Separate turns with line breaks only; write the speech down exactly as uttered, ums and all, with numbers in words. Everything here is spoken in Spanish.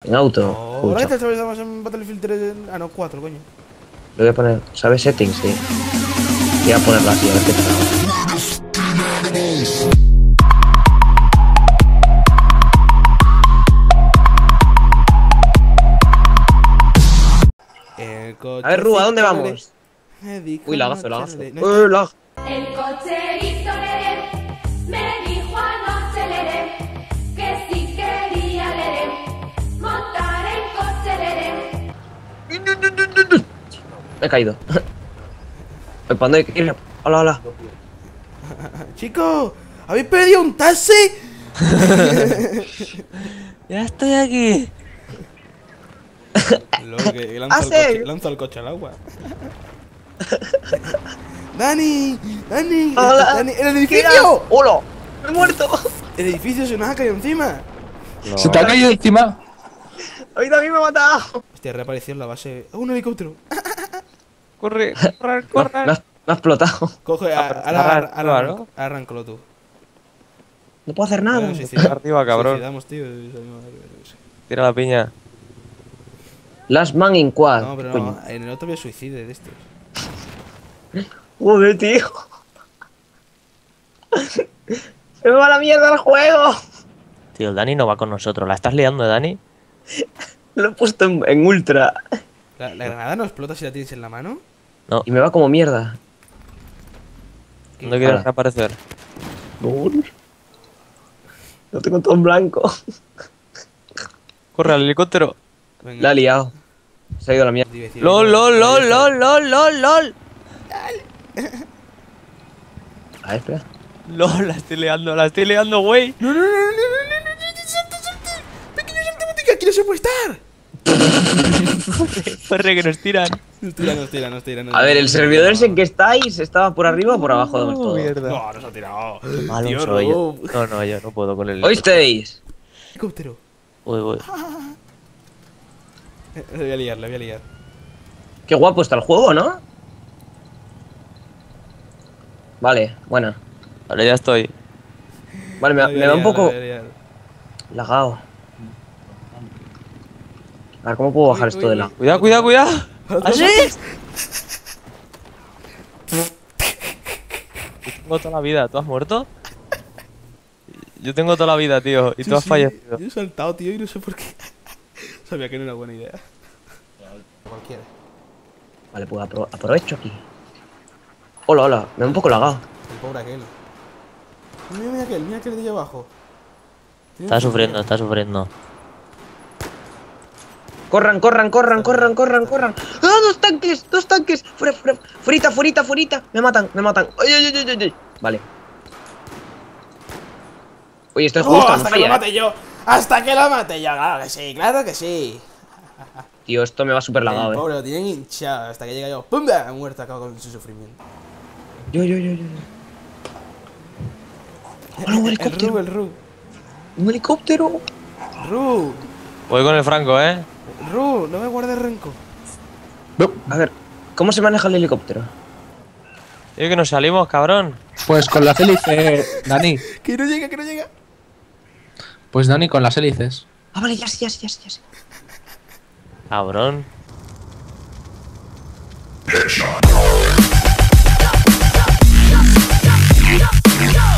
En auto.
No, ¿ahora qué tal estamos en Battlefield tres? Ah, no, cuatro, coño.
Le voy a poner, ¿sabes? Settings, sí. Voy a ponerla así, a ver qué tal.
A
ver, Ru, ¿a dónde vamos? Uy, lagazo, lagazo. Uy, lag.
El cocherito Lerem me dijo anoche Lerem que si quería Lerem montar en coche Lerem.
Me he caído. ¿Para dónde hay que ir? Hola, hola.
Chicos, ¿habéis pedido un taxi?
Ya estoy aquí.
Lo que lanza, el coche, lanza el coche al agua. Dani, Dani,
Hola.
Dani, ¡el edificio!
¡Hola! ¡Me he muerto!
El edificio se nos ha caído encima.
No.
¿Se te ha caído encima?
¡Hoy también me ha matado!
Hostia, reapareció en la base. ¡Oh, un helicóptero!
Corre, corre, corre.
Me ha, me ha explotado.
Coge, a-
pero
ahora,
arran-
ahora,
¿no?
arran- arráncalo tú.
No puedo hacer nada.
Bueno, suicida-
Arriba, cabrón.
suicidamos, tío, y salimos de-
Tira la piña.
Last man in quad.
No, pero
Coño.
no, en el otro había suicide de estos.
Joder, tío. Se me va la mierda el juego.
Tío, el Dani no va con nosotros. ¿La estás liando, Dani?
Lo he puesto en, en ultra.
¿La, la granada no explota si la tienes en la mano?
No.
Y me va como mierda.
¿Dónde quieres
Ala.
reaparecer?
No. Lo tengo todo en blanco.
Corre al helicóptero.
Venga.
La ha liado. Se ha ido a la mierda.
Iba a decir,
LOL,
no,
lol,
no,
lol,
ya está.
lol, lol, lol, lol.
A ver, espera.
LOL, la estoy liando, la estoy liando, güey.
No, no, no, no, no, no, no, no, no, salta, salta. Pequeño salto botica, ¿quién se puede estar?
Corre, que nos tiran.
Nos tira, nos tira, nos tira. nos
A ver,
tira.
el servidor ese en que estáis, ¿estaba por arriba o por abajo del todo?
Mierda.
No, nos ha tirado.
Malo
Tío,
soy yo.
Rob.
No, no, yo no puedo con el
¿Oísteis?
Helicóptero.
Uy, uy.
Eh, Le voy a liar, le voy a liar.
Qué guapo está el juego, ¿no? Vale, buena.
Vale, ya estoy.
Vale, me,
Le voy a
me da un
liar,
poco
le voy a liar.
lagado. A ver, ¿cómo puedo bajar
Uy,
esto
uy,
de la...?
uy.
Cuidado, cuidado, cuidado. ¿Así? Yo tengo toda la vida. ¿Tú has muerto? Yo tengo toda la vida, tío. Y
Sí,
tú has
sí,
fallecido.
Yo he saltado, tío, y no sé por qué. Sabía que no era buena idea. Cualquiera.
Vale, pues apro- aprovecho aquí. Hola, hola, me da un poco lagado.
El pobre aquel. Mira, mira aquel, mira aquel de allá abajo. Tiene
Está
un
sufriendo,
fusil.
está sufriendo.
Corran, corran, corran, corran, corran, corran. ¡Ah, dos tanques! ¡Dos tanques! ¡Fuera, fuera! ¡Furita, furita, furita! Me matan, me matan. ¡Ay, ay, ay, ay, ay! Vale. Oye, estoy
¡Oh,
justo, no
hasta que lo
falla, ¿eh?
mate yo! ¡Hasta que lo mate yo! ¡Claro que sí, claro que sí!
Tío, esto me va súper
El
lagado, eh.
pobre lo tienen hinchado hasta que llega yo. ¡Pumba! Muerto, acabo con su sufrimiento.
Yo, yo, yo, yo. ¡Hola, un
El Ru,
helicóptero!
el Ru.
¡Un helicóptero!
Ru,
Voy con el Franco, ¿eh?
Ru, no me guardes rencor.
No.
A ver, ¿cómo se maneja el helicóptero?
Tío, que nos salimos, cabrón.
Pues con las hélices, Dani.
Que no llega, que no llega.
Pues Dani, con las hélices.
Ah, vale, ya sé, ya sé, ya sé, ya sé.
Cabrón.
Yo